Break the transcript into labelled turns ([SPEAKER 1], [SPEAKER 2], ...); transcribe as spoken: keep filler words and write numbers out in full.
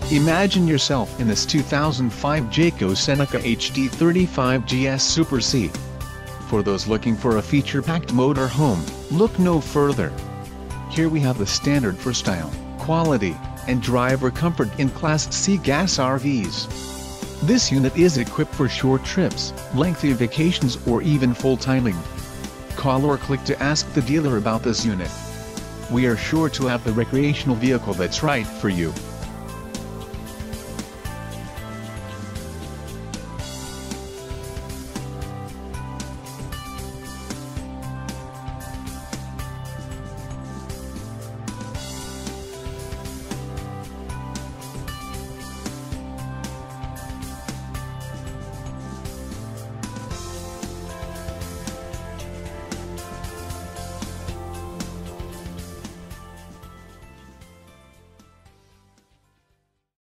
[SPEAKER 1] Imagine yourself in this two thousand five Jayco Seneca H D thirty-five G S Super C. For those looking for a feature-packed motor home, look no further. Here we have the standard for style, quality, and driver comfort in Class C gas R Vs. This unit is equipped for short trips, lengthy vacations, or even full-timing. Call or click to ask the dealer about this unit. We are sure to have the recreational vehicle that's right for you.